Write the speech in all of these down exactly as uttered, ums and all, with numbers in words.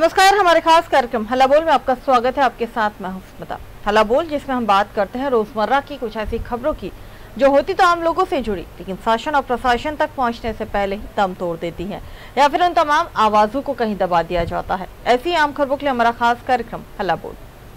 नमस्कार, हमारे खास कार्यक्रम हल्ला बोल में आपका स्वागत है। आपके साथ मैं हूं स्मिता। हल्ला बोल जिसमें हम बात करते हैं रोजमर्रा की कुछ ऐसी खबरों की जो होती तो आम लोगों से जुड़ी, लेकिन शासन और प्रशासन तक पहुंचने से पहले ही दम तोड़ देती हैं या फिर उन तमाम आवाजों को कहीं दबा दिया जाता है। ऐसी आम खबरों के लिए हमारा खास कार्यक्रम हल्ला बोल।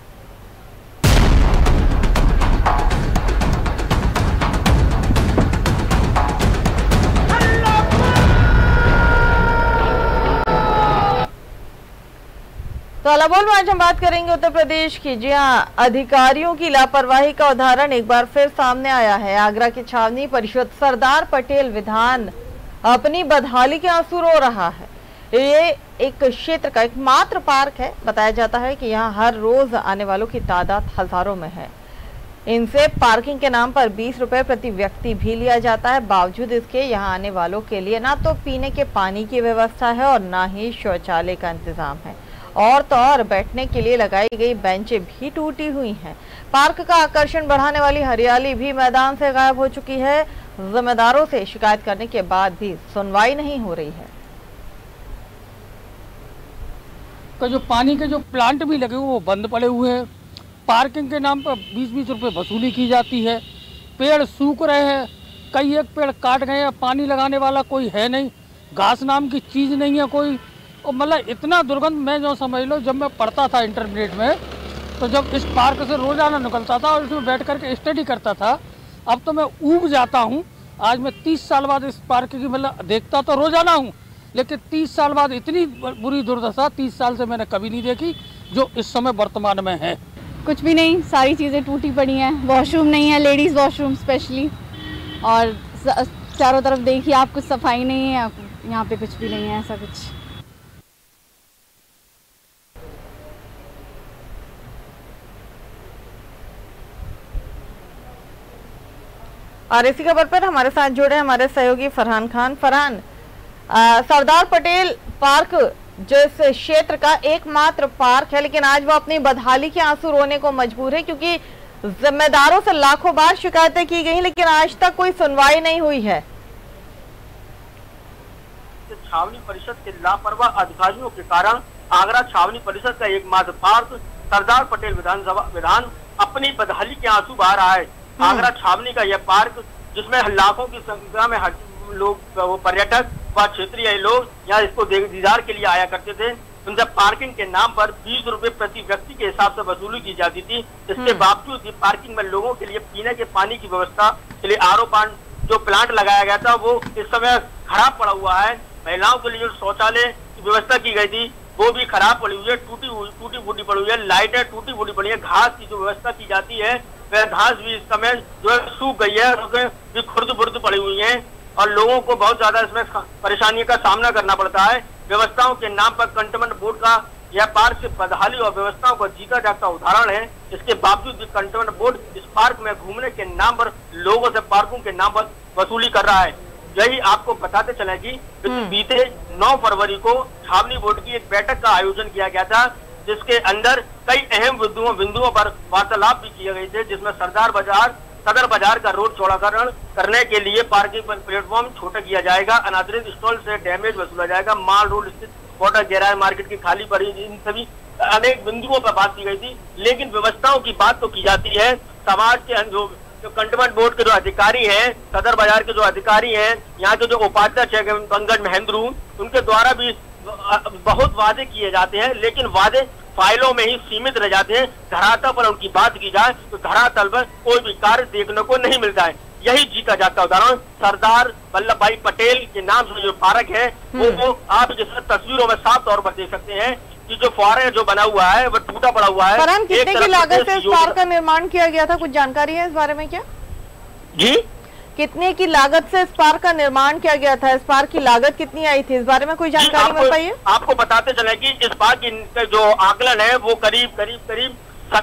तो हल्ला बोल में आज हम बात करेंगे उत्तर प्रदेश की। जी हाँ, अधिकारियों की लापरवाही का उदाहरण एक बार फिर सामने आया है। आगरा की छावनी परिषद सरदार पटेल विधान अपनी बदहाली के आंसू रो रहा है। ये एक क्षेत्र का एकमात्र पार्क है। बताया जाता है कि यहाँ हर रोज आने वालों की तादाद हजारों में है। इनसे पार्किंग के नाम पर बीस रुपए प्रति व्यक्ति भी लिया जाता है। बावजूद इसके यहाँ आने वालों के लिए ना तो पीने के पानी की व्यवस्था है और ना ही शौचालय का इंतजाम है। और तो और बैठने के लिए लगाई गई बेंचें भी टूटी हुई हैं। पार्क का आकर्षण बढ़ाने वाली हरियाली भी मैदान से गायब हो चुकी है। जिम्मेदारों से शिकायत करने के बाद भी सुनवाई नहीं हो रही है। तो जो पानी के जो प्लांट भी लगे हुए वो बंद पड़े हुए हैं। पार्किंग के नाम पर बीस बीस रुपए वसूली की जाती है। पेड़ सूख रहे हैं, कई एक पेड़ काट गए हैं। पानी लगाने वाला कोई है नहीं, घास नाम की चीज़ नहीं है कोई। और मतलब इतना दुर्गंध, मैं जो समझ लो जब मैं पढ़ता था इंटरमीडिएट में, तो जब इस पार्क से रोजाना निकलता था और इसमें बैठ करके स्टडी करता था, अब तो मैं ऊब जाता हूँ। आज मैं तीस साल बाद इस पार्क की मतलब देखता तो रोजाना हूँ, लेकिन तीस साल बाद इतनी बुरी दुर्दशा तीस साल से मैंने कभी नहीं देखी जो इस समय वर्तमान में है। कुछ भी नहीं, सारी चीज़ें टूटी पड़ी हैं। वॉशरूम नहीं है, लेडीज़ वॉशरूम स्पेशली, और चारों तरफ देखिए आप, कुछ सफाई नहीं है यहाँ पे, कुछ भी नहीं है ऐसा कुछ। और इसी खबर पर हमारे साथ जुड़े हमारे सहयोगी फरहान खान। फरहान, सरदार पटेल पार्क जो इस क्षेत्र का एकमात्र पार्क है, लेकिन आज वो अपनी बदहाली के आंसू रोने को मजबूर है क्योंकि जिम्मेदारों से लाखों बार शिकायतें की गई, लेकिन आज तक कोई सुनवाई नहीं हुई है। छावनी परिषद के लापरवाह अधिकारियों के कारण आगरा छावनी परिषद का एकमात्र पार्क सरदार पटेल विधानसभा विधान अपनी बदहाली के आंसू बहा रहा है। आगरा छावनी का यह पार्क, जिसमें लाखों की संख्या में लोग, वो पर्यटक व क्षेत्रीय लोग यहाँ इसको दीदार के लिए आया करते थे, उनसे पार्किंग के नाम पर बीस रुपए प्रति व्यक्ति के हिसाब से वसूली की जाती थी। इसके बावजूद भी पार्किंग में लोगों के लिए पीने के पानी की व्यवस्था के लिए आर ओ प्लांट जो प्लांट लगाया गया था वो इस समय खराब पड़ा हुआ है। महिलाओं के लिए जो शौचालय की व्यवस्था की गई थी वो भी खराब पड़ी हुई है, टूटी हुई टूटी फूटी पड़ी हुई है। लाइटें टूटी फूटी पड़ी है। घास की जो व्यवस्था की जाती है वह घास भी इस समय जो है सूख गई है, भी खुर्द बुर्द पड़ी हुई है और लोगों को बहुत ज्यादा इसमें परेशानियों का सामना करना पड़ता है। व्यवस्थाओं के नाम पर कंटेनमेंट बोर्ड का यह पार्क से बदहाली और व्यवस्थाओं का जीता जागता उदाहरण है। इसके बावजूद भी कंटेनमेंट बोर्ड इस पार्क में घूमने के नाम पर लोगों से पार्कों के नाम पर वसूली कर रहा है। यही आपको बताते चले कि बीते नौ फरवरी को छावनी बोर्ड की एक बैठक का आयोजन किया गया था, जिसके अंदर कई अहम बिंदुओं बिंदुओं पर वार्तालाप भी किए गए थे, जिसमें सरदार बाजार सदर बाजार का रोड चौड़ाकरण करने के लिए पार्किंग प्लेटफॉर्म छोटा किया जाएगा, अनादृत स्टॉल से डैमेज वसूला जाएगा, माल रोड स्थित वाटर गैराज मार्केट की खाली पड़ी, इन सभी अनेक बिंदुओं पर बात की गई थी। लेकिन व्यवस्थाओं की बात तो की जाती है। समाज के जो जो कंटेनमेंट बोर्ड के जो अधिकारी हैं, सदर बाजार के जो अधिकारी हैं, यहाँ के जो उपाध्यक्ष है पंकज महेंद्रू, उनके द्वारा भी बहुत वादे किए जाते हैं, लेकिन वादे फाइलों में ही सीमित रह जाते हैं। धरातल पर उनकी बात की जाए तो धरातल पर कोई भी कार्य देखने को नहीं मिलता है। यही जीता जाता उदाहरण सरदार वल्लभ भाई पटेल के नाम से जो पार्क है वो, वो आप जिस तस्वीरों में साफ तौर पर देख सकते हैं कि जो फुआरा जो बना हुआ है वो टूटा पड़ा हुआ है। फरहान, कितने की लागत से इस पार्क का निर्माण किया गया था? कुछ जानकारी है इस बारे में क्या? जी, कितने की लागत से इस पार्क का निर्माण किया गया था? इस पार्क की लागत कितनी आई थी? इस बारे में कोई जानकारी मिल पाई है? आपको बताते चले कि इस पार्क की जो आकलन है वो करीब करीब करीब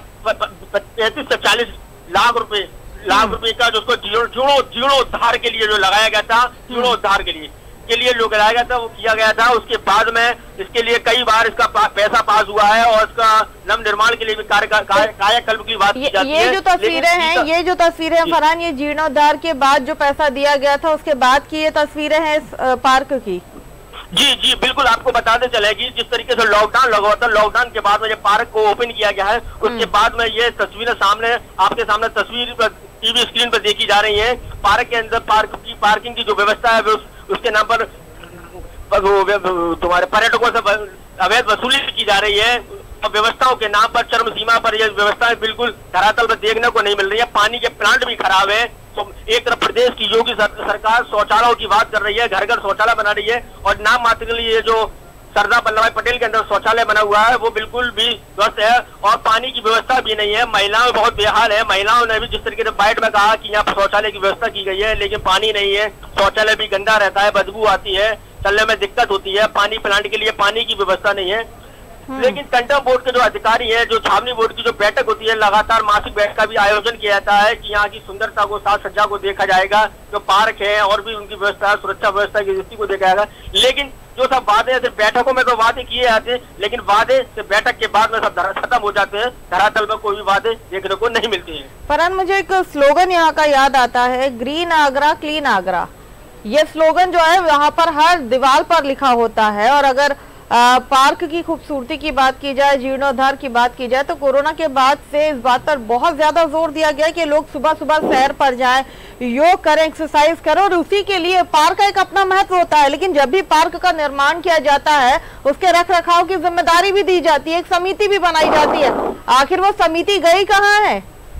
पैंतीस से चालीस लाख रुपए लाख रुपए का, जो उसको जीर्णोद्धार के लिए जो लगाया गया था, जीर्णोद्धार के लिए के लिए जो लगाया गया था वो किया गया था। उसके बाद में इसके लिए कई बार इसका पा, पैसा पास हुआ है और इसका नव निर्माण के लिए भी कार्य कायाकल्प की बात की जाती है। ये जो तस्वीरें हैं ये जो तस्वीरें हैं फरहान, ये जीर्णोद्धार के बाद जो पैसा दिया गया था उसके बाद की ये तस्वीरें हैं इस पार्क की। जी जी बिल्कुल, आपको बताते चलेगी जिस तरीके से लॉकडाउन लगा हुआ था, लॉकडाउन के बाद में जब पार्क को ओपन किया गया है उसके बाद में ये तस्वीरें सामने आपके सामने तस्वीर पर टीवी स्क्रीन पर देखी जा रही है। पार्क के अंदर पार्क की पार्किंग की जो व्यवस्था है उस, उसके नाम पर तुम्हारे पर्यटकों से अवैध वसूली की जा रही है। व्यवस्थाओं के नाम पर चरम सीमा पर यह व्यवस्थाएं बिल्कुल धरातल पर देखने को नहीं मिल रही है। पानी के प्लांट भी खराब है। तो एक तरफ प्रदेश की योगी सर, सरकार शौचालयों की बात कर रही है, घर घर शौचालय बना रही है, और नाम मात्र के लिए जो सरदार वल्लभ भाई पटेल के अंदर शौचालय बना हुआ है वो बिल्कुल भी ध्वस्त है, और पानी की व्यवस्था भी नहीं है। महिलाओं बहुत बेहाल है। महिलाओं ने भी जिस तरीके से बाइट में कहा कि यहाँ पर शौचालय की व्यवस्था की गई है, लेकिन पानी नहीं है, शौचालय भी गंदा रहता है, बदबू आती है, चलने में दिक्कत होती है, पानी प्लांट के लिए पानी की व्यवस्था नहीं है। लेकिन कंटम बोर्ड के जो अधिकारी हैं, जो छावनी बोर्ड की जो बैठक होती है, लगातार मासिक बैठक का भी आयोजन किया जाता है कि यहाँ की सुंदरता को, साज सज्जा को देखा जाएगा, जो पार्क है और भी उनकी व्यवस्था, सुरक्षा व्यवस्था की दृष्टि को देखा जाएगा। लेकिन जो सब वादे सिर्फ बैठकों में तो वादे किए जाते हैं, लेकिन वादे सिर्फ बैठक के बाद में सब खत्म हो जाते हैं, धरातल में कोई भी वादे देखने को नहीं मिलते हैं। फरहान, मुझे एक स्लोगन यहाँ का याद आता है, ग्रीन आगरा क्लीन आगरा। ये स्लोगन जो है यहाँ पर हर दीवार पर लिखा होता है। और अगर आ, पार्क की खूबसूरती की बात की जाए, जीर्णोद्धार की बात की जाए, तो कोरोना के बाद से इस बात पर बहुत ज्यादा जोर दिया गया कि लोग सुबह सुबह सैर पर जाएं, योग करें, एक्सरसाइज करें, और उसी के लिए पार्क का एक अपना महत्व होता है। लेकिन जब भी पार्क का निर्माण किया जाता है उसके रख रखाव की जिम्मेदारी भी दी जाती है, एक समिति भी बनाई जाती है। आखिर वो समिति गई कहाँ है?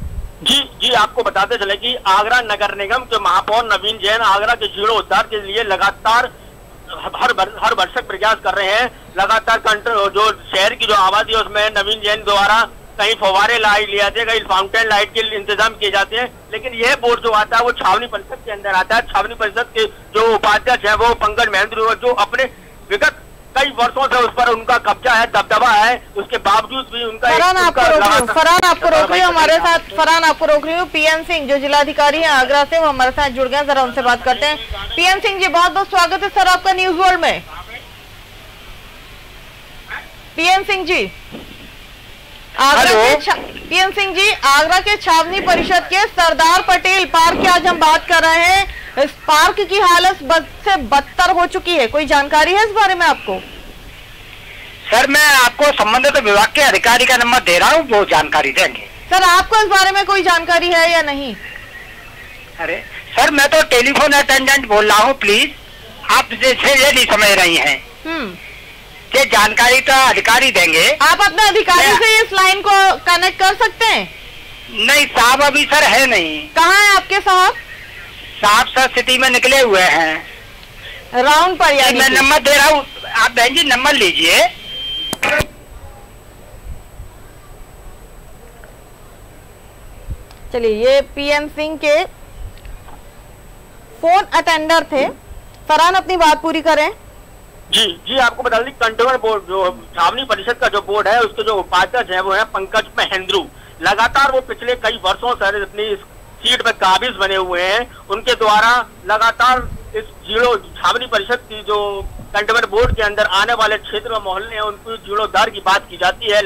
जी जी आपको बताते चले कि आगरा नगर निगम के महापौर नवीन जैन आगरा के जीर्णोद्धार के लिए लगातार हर हर वर्षक प्रयास कर रहे हैं। लगातार जो शहर की जो आबादी है उसमें नवीन जैन द्वारा कहीं फव्वारे लाइट लिए जाते हैं, कहीं फाउंटेन लाइट के इंतजाम किए जाते हैं, लेकिन यह बोर्ड जो आता है वो छावनी परिषद के अंदर आता है। छावनी परिषद के जो उपाध्यक्ष है वो पंकज महेंद्र, जो अपने विगत कई वर्षों से उस पर उनका कब्जा है, दबदबा है, उसके बावजूद भी उनका फरहान आपको रोक रही हूँ फरहान आपको रोक रही हूँ हमारे साथ फरहान आपको रोक रही हूँ पीएम सिंह जो जिलाधिकारी हैं आगरा से, वो हमारे साथ जुड़ गए, जरा उनसे बात करते हैं। पीएम सिंह जी, बहुत बहुत स्वागत है सर आपका न्यूज वर्ल्ड में। पीएम सिंह जी, आगरा के पीएम सिंह जी आगरा के छावनी परिषद के सरदार पटेल पार्क की आज हम बात कर रहे हैं। इस पार्क की हालत बद से बदतर हो चुकी है, कोई जानकारी है इस बारे में आपको? सर मैं आपको संबंधित तो विभाग के अधिकारी का नंबर दे रहा हूँ, वो जानकारी देंगे। सर आपको इस बारे में कोई जानकारी है या नहीं? अरे सर मैं तो टेलीफोन अटेंडेंट बोल रहा हूँ, प्लीज आप जैसे ये नहीं समझ रही हैं। हम्म ये जानकारी तो अधिकारी देंगे। आप अपने अधिकारी से इस लाइन को कनेक्ट कर सकते हैं? नहीं साहब अभी सर है नहीं। कहाँ है आपके साहब? साहब सर सिटी में निकले हुए हैं राउंड पर। यानी मैं नंबर दे रहा हूँ, आप बहन जी नंबर लीजिए। चलिए, ये पीएम सिंह के फोन अटेंडर थे। फरहान अपनी बात पूरी करें। जी जी आपको बता दें कंट्रोलर बोर्ड जो छावनी परिषद का जो बोर्ड है उसके जो उपाध्यक्ष है वो है पंकज महेंद्रू। लगातार वो पिछले कई वर्षों से अपनी सीट में काबिज बने हुए हैं। उनके द्वारा लगातार इस जीरो छावनी परिषद की जो कंटेनमेंट बोर्ड के अंदर आने वाले क्षेत्र में मोहल्ले हैं उनकी जीर्णोद्धार की बात की जाती है।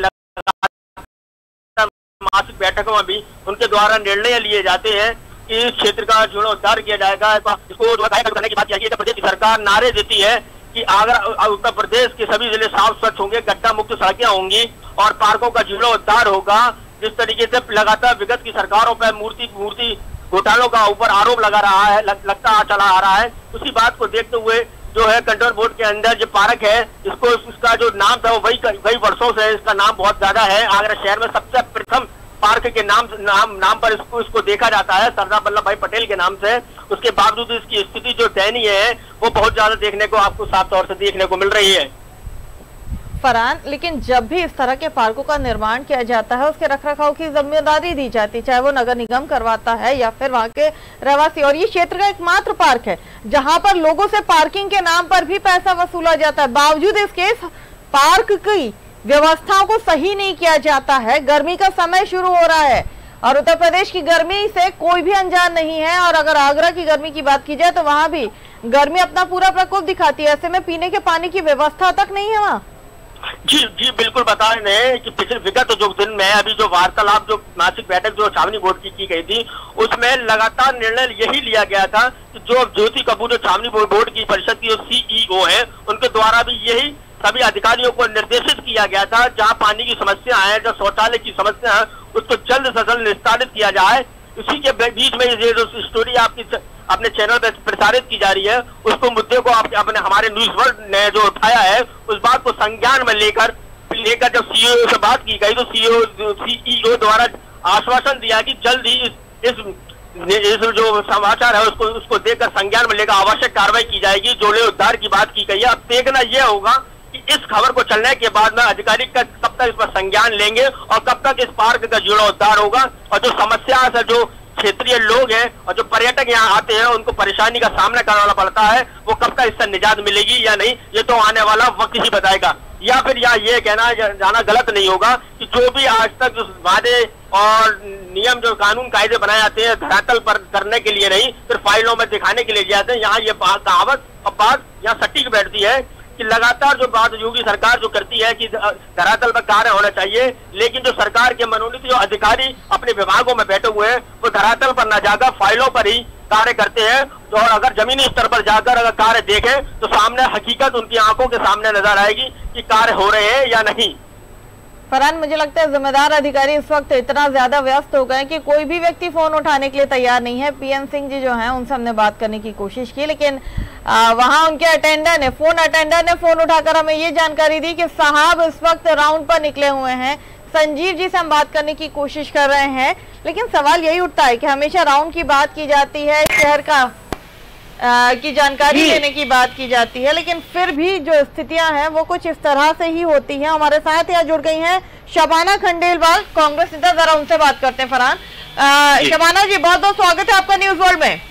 मासिक बैठकों में भी उनके द्वारा निर्णय लिए जाते हैं कि इस क्षेत्र का जीर्णोद्धार किया जाएगा। इसको करने की बात की प्रदेश की सरकार नारे देती है कि आगरा उत्तर प्रदेश के सभी जिले साफ स्वच्छ होंगे, गड्ढा मुक्त सड़कें होंगी और पार्कों का जीर्णोद्धार होगा। जिस तरीके से लगातार विगत की सरकारों पर मूर्ति मूर्ति घोटालों का ऊपर आरोप लगा रहा है, लग, लगता चला आ रहा है, उसी बात को देखते हुए जो है कंट्रोल बोर्ड के अंदर जो पार्क है इसको इसका जो नाम था वो वही कई वर्षों से इसका नाम बहुत ज्यादा है। आगरा शहर में सबसे प्रथम पार्क के नाम नाम नाम पर इसको इसको देखा जाता है सरदार वल्लभ भाई पटेल के नाम से। उसके बावजूद इसकी स्थिति जो दयनीय है वो बहुत ज्यादा देखने को आपको साफ तौर से देखने को मिल रही है। फरहान, लेकिन जब भी इस तरह के पार्कों का निर्माण किया जाता है उसके रखरखाव की जिम्मेदारी दी जाती है, चाहे वो नगर निगम करवाता है या फिर वहाँ के रहवासी। और ये क्षेत्र का एकमात्र पार्क है जहाँ पर लोगों से पार्किंग के नाम पर भी पैसा वसूला जाता है। बावजूद इसके पार्क की व्यवस्थाओं को सही नहीं किया जाता है। गर्मी का समय शुरू हो रहा है और उत्तर प्रदेश की गर्मी से कोई भी अनजान नहीं है। और अगर आगरा की गर्मी की बात की जाए तो वहां भी गर्मी अपना पूरा प्रकोप दिखाती है। ऐसे में पीने के पानी की व्यवस्था तक नहीं है वहाँ। जी जी बिल्कुल बता रहे हैं कि पिछले विगत जो दिन में अभी जो वार्तालाप जो मासिक बैठक जो छावनी बोर्ड की की गई थी, उसमें लगातार निर्णय यही लिया गया था कि जो ज्योति कपूर जो छावनी बोर्ड की परिषद की जो सीईओ है, उनके द्वारा भी यही सभी अधिकारियों को निर्देशित किया गया था, जहां पानी की समस्या है, जो शौचालय की समस्या है, उसको जल्द से जल्द निस्तारित किया जाए। इसी के बीच में ये जो स्टोरी आपकी अपने चैनल पर प्रसारित की जा रही है, उसको मुद्दे को आप, अपने हमारे न्यूज वर्ल्ड ने जो उठाया है, उस बात को संज्ञान में लेकर लेकर जब सीईओ से बात की गई तो सीईओ सीईओ द्वारा आश्वासन दिया कि जल्द ही इस, इस, इस जो समाचार है उसको उसको देकर संज्ञान में लेकर आवश्यक कार्रवाई की जाएगी। जोड़े उद्धार की बात की गई है। अब देखना यह होगा कि इस खबर को चलने के बाद में अधिकारी का कब तक इस पर संज्ञान लेंगे और कब तक इस पार्क का जोड़ा उद्धार होगा, और जो समस्या है, जो क्षेत्रीय लोग हैं और जो पर्यटक यहाँ आते हैं उनको परेशानी का सामना करना पड़ता है, वो कब तक इससे निजात मिलेगी या नहीं, ये तो आने वाला वक्त ही बताएगा। या फिर यहाँ ये कहना जाना गलत नहीं होगा कि जो भी आज तक जो वादे और नियम जो कानून कायदे बनाए जाते हैं धरातल पर करने के लिए नहीं, फिर फाइलों में दिखाने के लिए जाते हैं। यहाँ ये कहावत और बात यहाँ सटीक बैठती है कि लगातार जो बात योगी सरकार जो करती है कि धरातल पर कार्य होना चाहिए, लेकिन जो सरकार के मनोनीत जो अधिकारी अपने विभागों में बैठे हुए हैं वो धरातल पर न जाकर फाइलों पर ही कार्य करते हैं। तो और अगर जमीनी स्तर पर जाकर अगर कार्य देखें तो सामने हकीकत उनकी आंखों के सामने नजर आएगी कि कार्य हो रहे हैं या नहीं। फरहान, मुझे लगता है जिम्मेदार अधिकारी इस वक्त इतना ज्यादा व्यस्त हो गए कि कोई भी व्यक्ति फोन उठाने के लिए तैयार नहीं है। पीएन सिंह जी जो हैं उनसे हमने बात करने की कोशिश की, लेकिन आ, वहां उनके अटेंडर ने फोन अटेंडर ने फोन उठाकर हमें ये जानकारी दी कि साहब इस वक्त राउंड पर निकले हुए हैं। संजीव जी से हम बात करने की कोशिश कर रहे हैं, लेकिन सवाल यही उठता है कि हमेशा राउंड की बात की जाती है, शहर का आ, की जानकारी लेने की बात की जाती है, लेकिन फिर भी जो स्थितियां हैं वो कुछ इस तरह से ही होती हैं। हमारे साथ यहाँ जुड़ गई हैं शबाना खंडेलवाल, कांग्रेस नेता, जरा उनसे बात करते हैं। फरहान, शबाना जी, बहुत बहुत स्वागत है आपका न्यूज वर्ल्ड में।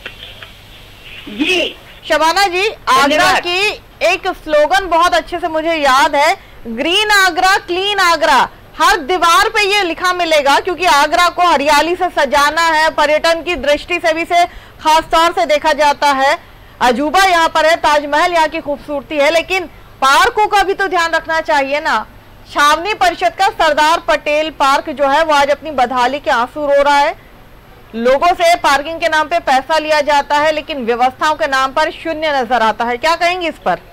जी शबाना जी, आगरा की एक स्लोगन बहुत अच्छे से मुझे याद है, ग्रीन आगरा क्लीन आगरा। हर दीवार पे ये लिखा मिलेगा, क्योंकि आगरा को हरियाली से सजाना है, पर्यटन की दृष्टि से भी से खास तौर से देखा जाता है। अजूबा यहाँ पर है, ताजमहल यहाँ की खूबसूरती है, लेकिन पार्कों का भी तो ध्यान रखना चाहिए ना। छावनी परिषद का सरदार पटेल पार्क जो है वो आज अपनी बदहाली के आंसू रो रहा है। लोगों से पार्किंग के नाम पे पैसा लिया जाता है, लेकिन व्यवस्थाओं के नाम पर शून्य नजर आता है। क्या कहेंगे इस पर?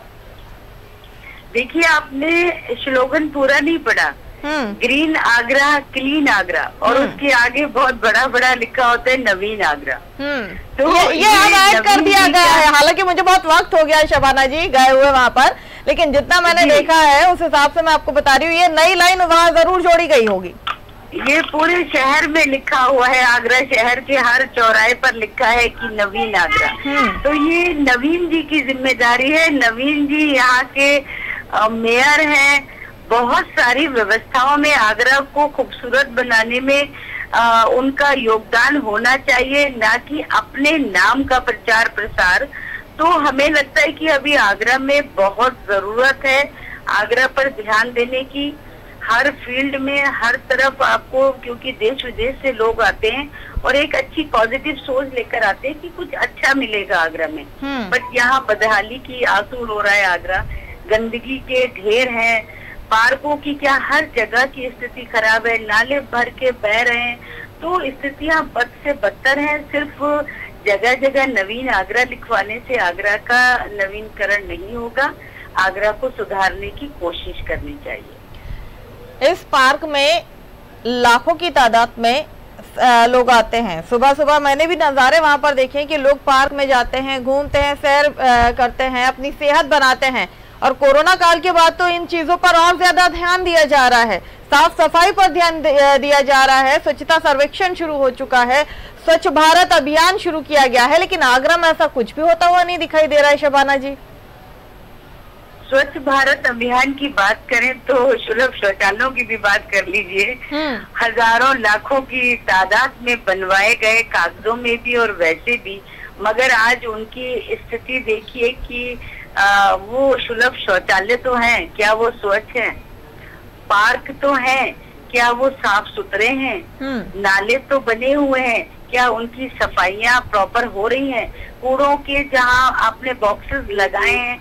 देखिए, आपने स्लोगन पूरा नहीं पढ़ा। ग्रीन आगरा क्लीन आगरा, और उसके आगे बहुत बड़ा बड़ा लिखा होता है नवीन आगरा। तो ये, ये अब ऐड कर दिया गया है। हालांकि मुझे बहुत वक्त हो गया है शबाना जी गए हुए वहां पर, लेकिन जितना मैंने देखा है उस हिसाब से मैं आपको बता रही हूँ, ये नई लाइन वहाँ जरूर जोड़ी गई होगी। ये पूरे शहर में लिखा हुआ है, आगरा शहर के हर चौराहे पर लिखा है कि नवीन आगरा। तो ये नवीन जी की जिम्मेदारी है। नवीन जी यहाँ के मेयर हैं। बहुत सारी व्यवस्थाओं में आगरा को खूबसूरत बनाने में आ, उनका योगदान होना चाहिए, ना कि अपने नाम का प्रचार प्रसार। तो हमें लगता है कि अभी आगरा में बहुत जरूरत है आगरा पर ध्यान देने की। हर फील्ड में, हर तरफ आपको, क्योंकि देश विदेश से लोग आते हैं और एक अच्छी पॉजिटिव सोच लेकर आते हैं कि कुछ अच्छा मिलेगा आगरा में, बट यहाँ बदहाली की आंसू रो रहा है आगरा। गंदगी के ढेर हैं, पार्कों की क्या हर जगह की स्थिति खराब है, नाले भर के बह रहे हैं। तो स्थितियां बद से बदतर हैं। सिर्फ जगह जगह नवीन आगरा लिखवाने से आगरा का नवीनकरण नहीं होगा। आगरा को सुधारने की कोशिश करनी चाहिए। इस पार्क में लाखों की तादाद में लोग आते हैं। सुबह सुबह मैंने भी नज़ारे वहां पर देखे कि लोग पार्क में जाते हैं, घूमते हैं, सैर करते हैं, अपनी सेहत बनाते हैं। और कोरोना काल के बाद तो इन चीजों पर और ज्यादा ध्यान दिया जा रहा है। साफ सफाई पर ध्यान दिया जा रहा है। स्वच्छता सर्वेक्षण शुरू हो चुका है, स्वच्छ भारत अभियान शुरू किया गया है, लेकिन आगरा में ऐसा कुछ भी होता हुआ नहीं दिखाई दे रहा है। शबाना जी, स्वच्छ भारत अभियान की बात करें तो सुलभ शौचालयों की भी बात कर लीजिए। हजारों लाखों की तादाद में बनवाए गए, कागजों में भी और वैसे भी, मगर आज उनकी स्थिति देखिए कि आ, वो सुलभ शौचालय तो हैं, क्या वो स्वच्छ हैं? पार्क तो हैं, क्या वो साफ सुथरे हैं? नाले तो बने हुए हैं, क्या उनकी सफाइयां प्रॉपर हो रही हैं? कूड़ों के जहां आपने बॉक्सेस लगाए हैं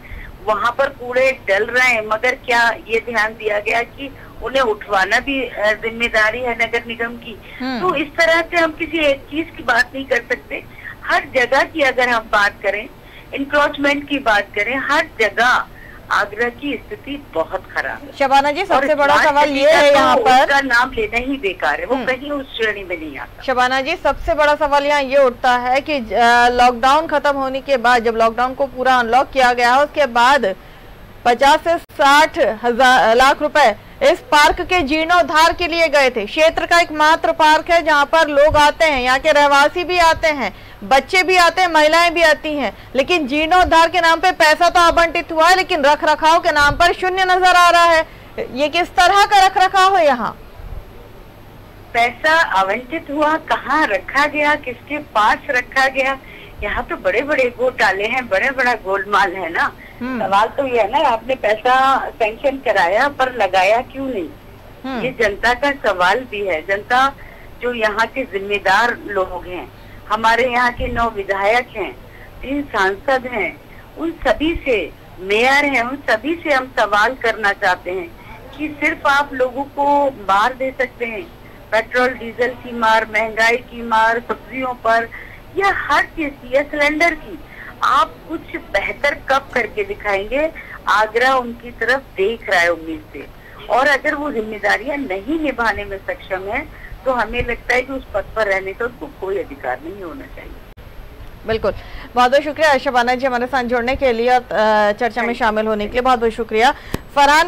वहाँ पर कूड़े डल रहे हैं, मगर क्या ये ध्यान दिया गया कि उन्हें उठवाना भी जिम्मेदारी है नगर निगम की। तो इस तरह से हम किसी एक चीज की बात नहीं कर सकते। हर जगह की अगर हम बात करें, इंक्रोचमेंट की बात करें, हर जगह आगरा की स्थिति बहुत खराब है। शबाना जी, सबसे बड़ा सवाल ये है यहाँ पर, उसका नाम लेना ही बेकार है, वो कहीं उस श्रेणी में नहीं आता। शबाना जी, सबसे बड़ा सवाल यहाँ ये उठता है कि लॉकडाउन खत्म होने के बाद, जब लॉकडाउन को पूरा अनलॉक किया गया है, उसके बाद पचास से साठ हजार लाख रुपए इस पार्क के जीर्णोद्धार के लिए गए थे। क्षेत्र का एकमात्र पार्क है जहाँ पर लोग आते हैं, यहाँ के रहवासी भी आते हैं, बच्चे भी आते हैं, महिलाएं भी आती हैं, लेकिन जीर्णोद्धार के नाम पे पैसा तो आवंटित हुआ है, लेकिन रख रखाव के नाम पर शून्य नजर आ रहा है। ये किस तरह का रख रखाव है? यहाँ पैसा आवंटित हुआ, कहाँ रखा गया, किसके पास रखा गया? यहाँ तो बड़े बड़े घोटाले हैं, बड़े बड़ा गोलमाल है ना। सवाल तो ये है ना, आपने पैसा सैंक्शन कराया पर लगाया क्यों नहीं? ये जनता का सवाल भी है। जनता जो यहाँ के जिम्मेदार लोग हैं, हमारे यहाँ के नौ विधायक हैं, तीन सांसद हैं, उन सभी से, मेयर हैं, उन सभी से हम सवाल करना चाहते हैं कि सिर्फ आप लोगों को मार दे सकते हैं, पेट्रोल डीजल की मार, महंगाई की मार, सब्जियों पर, या हर चीज की, या सिलेंडर की, आप कुछ बेहतर कब करके दिखाएंगे? आगरा उनकी तरफ देख रहा है उम्मीद से, और अगर वो जिम्मेदारियां नहीं निभाने में सक्षम है तो हमें लगता है कि उस पद पर रहने का उनको कोई अधिकार नहीं होना चाहिए। बिल्कुल, बहुत बहुत शुक्रिया शबाना जी हमारे साथ जुड़ने के लिए और चर्चा में शामिल होने के लिए बहुत बहुत शुक्रिया। फरहान,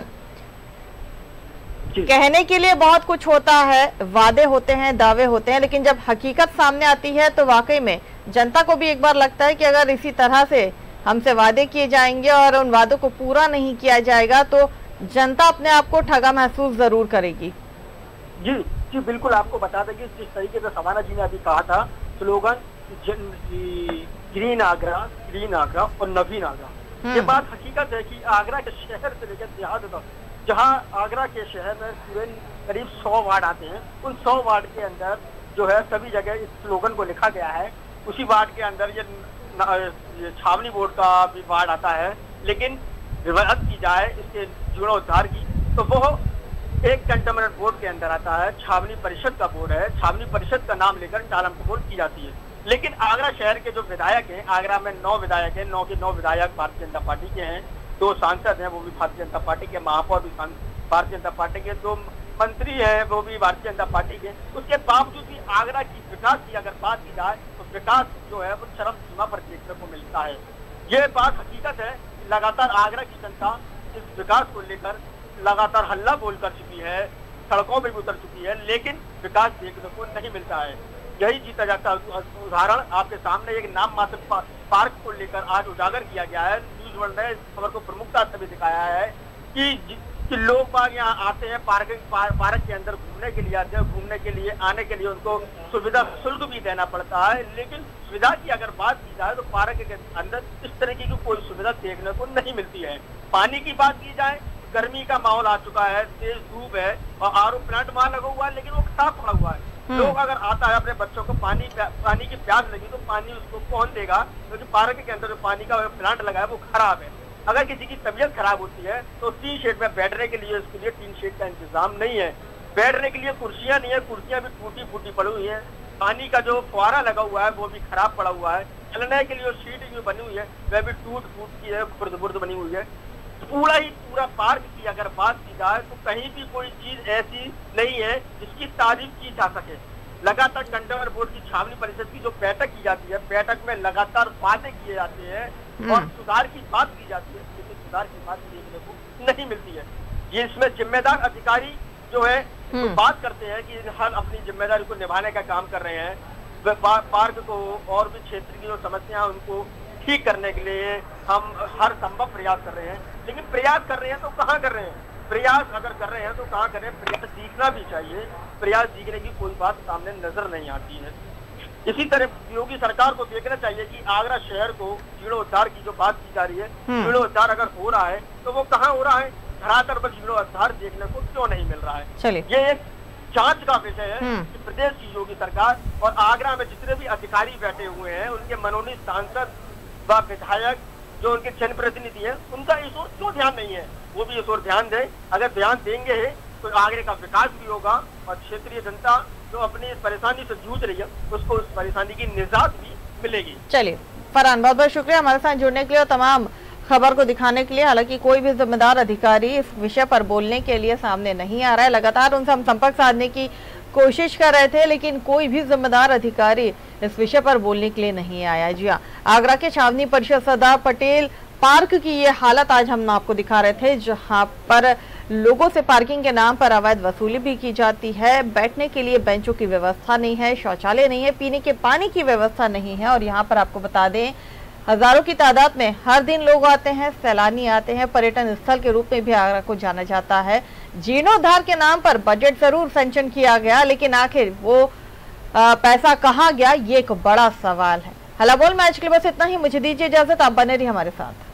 कहने के लिए बहुत कुछ होता है, वादे होते हैं, दावे होते हैं, लेकिन जब हकीकत सामने आती है तो वाकई में जनता को भी एक बार लगता है कि अगर इसी तरह से हमसे वादे किए जाएंगे और उन वादों को पूरा नहीं किया जाएगा तो जनता अपने आप को ठगा महसूस जरूर करेगी। जी जी बिल्कुल, आपको बता दें कि जिस तरीके से शबाना जी ने अभी कहा था, slogan green Agra, green Agra और नवीन आगरा, ये बात हकीकत है कि आगरा के शहर से लेकर देहात तक, जहाँ आगरा के शहर में पूरे करीब सौ वार्ड आते हैं, उन सौ वार्ड के अंदर जो है सभी जगह इस स्लोगन को लिखा गया है। उसी वार्ड के अंदर ये, ये छावनी बोर्ड का भी वार्ड आता है, लेकिन रिवायत की जाए इसके जीर्णोद्धार की तो वो एक कंटेनमेंट बोर्ड के अंदर आता है, छावनी परिषद का बोर्ड है। छावनी परिषद का नाम लेकर टालम टपोल की जाती है। लेकिन आगरा शहर के जो विधायक हैं, आगरा में नौ विधायक हैं, नौ के नौ विधायक भारतीय जनता पार्टी के हैं, दो सांसद हैं वो भी भारतीय जनता पार्टी के, महापौर भी भारतीय जनता पार्टी के, दो मंत्री हैं वो भी भारतीय जनता पार्टी के। उसके बावजूद भी आगरा की विकास की अगर बात की जाए तो विकास जो है वो चरम सीमा पर देखने को मिलता है। ये बात हकीकत है, लगातार आगरा की जनता इस विकास को लेकर लगातार हल्ला बोल कर चुकी है, सड़कों में भी उतर चुकी है, लेकिन विकास देखने को नहीं मिलता है। यही जीता जाता उदाहरण आपके सामने एक नाम मात्र पार्क को लेकर आज उजागर किया गया है। न्यूज वर्ल्ड ने इस खबर को प्रमुखता से भी दिखाया है कि कि लोग बाग यहाँ आते हैं, पार्क पार, पार्क के अंदर घूमने के लिए आते हैं, घूमने के लिए आने के लिए उनको सुविधा शुल्क भी देना पड़ता है। लेकिन सुविधा की अगर बात की जाए तो पार्क के अंदर इस तरह की कोई सुविधा देखने को नहीं मिलती है। पानी की बात की जाए, गर्मी का माहौल आ चुका है, तेज धूप है और आर ओ प्लांट वहां लगा हुआ है, लेकिन वो खराब पड़ा हुआ है। लोग अगर आता है अपने बच्चों को पानी पानी की प्यास लगी तो पानी उसको कौन देगा, क्योंकि पार्क के अंदर जो पानी का प्लांट लगा है वो खराब है। अगर किसी की तबीयत खराब होती है तो टीन शेड में बैठने के लिए उसके लिए टीन शेड का इंतजाम नहीं है, बैठने के लिए कुर्सियां नहीं है, कुर्सियां भी टूटी फूटी पड़ी हुई है, पानी का जो फुहारा लगा हुआ है वो भी खराब पड़ा हुआ है, चलने के लिए सीट जो बनी हुई है वह भी टूट फूट की है, खुर्द बुर्द बनी हुई है। पूरा ही पूरा पार्क की अगर बात की जाए तो कहीं भी कोई चीज ऐसी नहीं है जिसकी तारीफ की जा सके। लगातार कंटेनमेंट बोर्ड की छावनी परिषद की जो बैठक की जाती है, बैठक में लगातार बातें किए जाते हैं और सुधार की बात की जाती है, लेकिन सुधार की बात देखने को नहीं मिलती है। ये इसमें जिम्मेदार अधिकारी जो है तो बात करते हैं कि हर अपनी जिम्मेदारी को निभाने का काम कर रहे हैं, पार्क को और भी क्षेत्र की जो समस्या उनको ठीक करने के लिए हम हर संभव प्रयास कर रहे हैं। लेकिन प्रयास कर रहे हैं तो कहाँ कर रहे हैं? प्रयास अगर कर रहे हैं तो कहाँ कर रहे हैं? प्रयास सीखना भी चाहिए, प्रयास सीखने की कोई बात सामने नजर नहीं आती है। इसी तरह योगी सरकार को देखना चाहिए कि आगरा शहर को जीर्णोद्धार की जो बात की जा रही है, जीर्णोद्धार अगर हो रहा है तो वो कहाँ हो रहा है? धरातल पर जीर्णोद्धार देखने को क्यों नहीं मिल रहा है? ये एक जांच का विषय है कि प्रदेश की योगी सरकार और आगरा में जितने भी अधिकारी बैठे हुए हैं उनके मनोनीत सांसद व विधायक जो उनके जनप्रतिनिधि है उनका इस ओर क्यों ध्यान नहीं है, वो भी इस ओर ध्यान दें। अगर ध्यान देंगे है तो आगरे का विकास भी होगा और क्षेत्रीय जनता जो अपनी इस परेशानी से जूझ रही है उसको उस परेशानी की निजात भी मिलेगी। चलिए फरहान, बहुत बहुत शुक्रिया हमारे साथ जुड़ने के लिए और तमाम खबर को दिखाने के लिए। हालांकि कोई भी जिम्मेदार अधिकारी इस विषय पर बोलने के लिए सामने नहीं आ रहा है। लगातार उनसे हम संपर्क साधने की कोशिश कर रहे थे लेकिन कोई भी जिम्मेदार अधिकारी इस विषय पर बोलने के लिए नहीं आया। जी हाँ, आगरा के छावनी परिषद सरदार पटेल पार्क की ये हालत आज हम आपको दिखा रहे थे, जहां पर लोगों से पार्किंग के नाम पर अवैध वसूली भी की जाती है। बैठने के लिए बेंचों की व्यवस्था नहीं है, शौचालय नहीं है, पीने के पानी की व्यवस्था नहीं है। और यहाँ पर आपको बता दें हजारों की तादाद में हर दिन लोग आते हैं, सैलानी आते हैं। पर्यटन स्थल के रूप में भी आगरा को जाना जाता है। जीर्णोद्धार के नाम पर बजट जरूर संचन किया गया लेकिन आखिर वो आ, पैसा कहाँ गया, ये एक बड़ा सवाल है। हला बोल मैच के लिए बस इतना ही। मुझे दीजिए इजाजत, आप बने रहिए हमारे साथ।